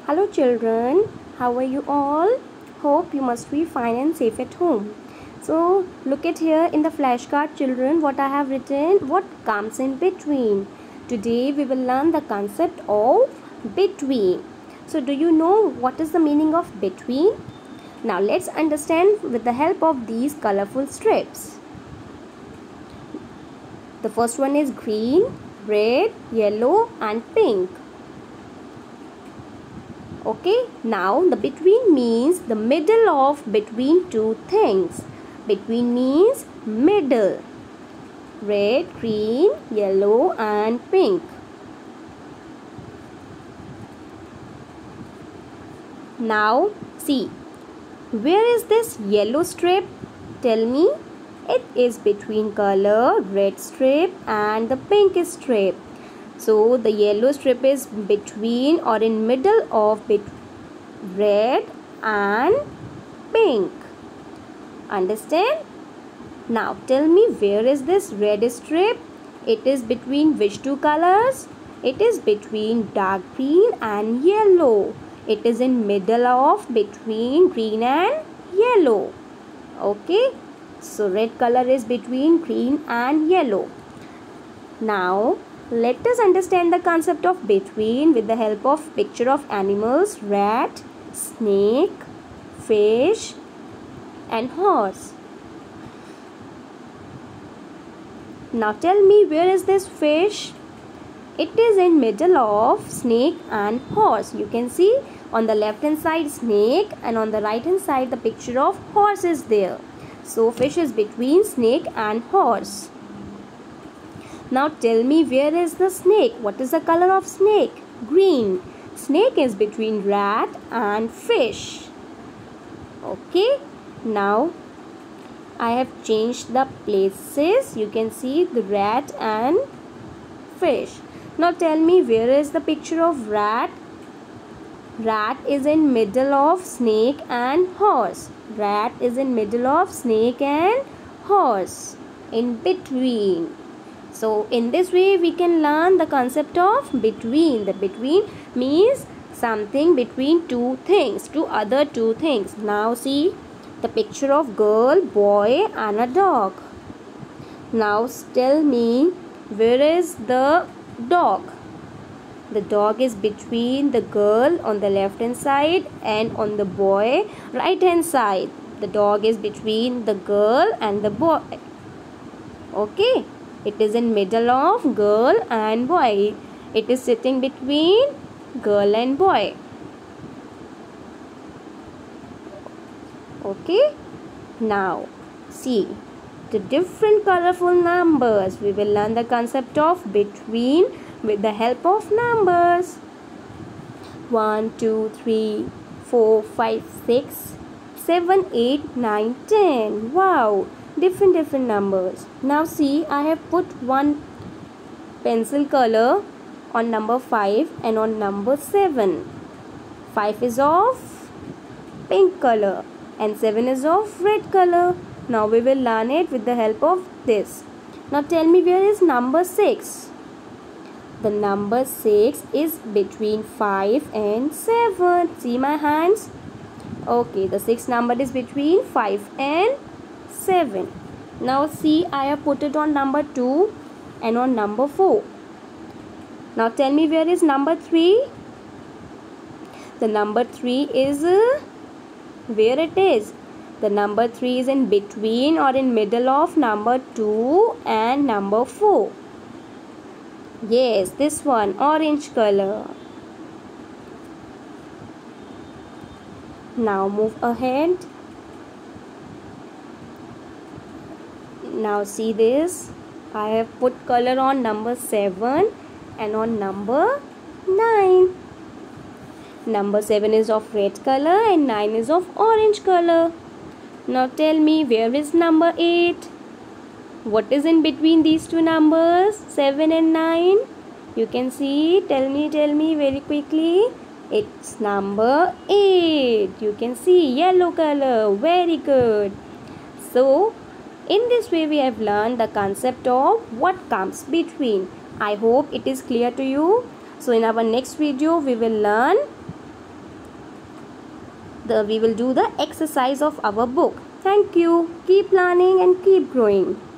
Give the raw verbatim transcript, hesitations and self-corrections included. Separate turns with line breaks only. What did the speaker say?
Hello children, how are you all? Hope you must be fine and safe at home. So look at here in the flashcard children what I have written, what comes in between. Today we will learn the concept of between. So do you know what is the meaning of between? Now let's understand with the help of these colorful strips. The first one is green, red, yellow and pink. Okay, now the between means the middle of between two things. Between means middle. Red, green, yellow and pink. Now see, where is this yellow strip? Tell me. It is between color red strip and the pink strip. So the yellow strip is between or in middle of bit red and pink. Understand? Now tell me, where is this red strip? It is between which two colors? It is between dark green and yellow. It is in middle of between green and yellow. Okay. So red color is between green and yellow. Now let us understand the concept of between with the help of picture of animals, rat, snake, fish and horse. Now tell me, where is this fish? It is in middle of snake and horse. You can see on the left hand side snake and on the right hand side the picture of horse is there. So fish is between snake and horse. Now tell me, where is the snake? What is the color of snake? Green. Snake is between rat and fish. Okay. Now I have changed the places. You can see the rat and fish. Now tell me, where is the picture of rat? Rat is in middle of snake and horse. Rat is in middle of snake and horse. In between. So in this way we can learn the concept of between. The between means something between two things, two other two things. Now see the picture of girl, boy and a dog. Now tell me, where is the dog? The dog is between the girl on the left hand side and on the boy right hand side. The dog is between the girl and the boy. Okay. It is in middle of girl and boy. It is sitting between girl and boy. Okay. Now see the different colorful numbers. We will learn the concept of between with the help of numbers. one, two, three, four, five, six, seven, eight, nine, ten. Wow. Different different numbers. Now see, I have put one pencil color on number five and on number seven. five is of pink color and seven is of red color. Now we will learn it with the help of this. Now tell me, where is number six? The number six is between five and seven. See my hands? Okay, the sixth number is between five and seven. Now see, I have put it on number two and on number four. Now tell me, where is number three? The number three is uh, where it is? The number three is in between or in middle of number two and number four. Yes, this one, orange color. Now move ahead. Now see this. I have put color on number seven and on number nine. Number seven is of red color and nine is of orange color. Now tell me, where is number eight? What is in between these two numbers, seven and nine? You can see. Tell me, tell me very quickly. It's number eight. You can see yellow color. Very good. So in this way we have learned the concept of what comes between. I hope it is clear to you. So in our next video we will learn the we will do the exercise of our book. Thank you. Keep learning and keep growing.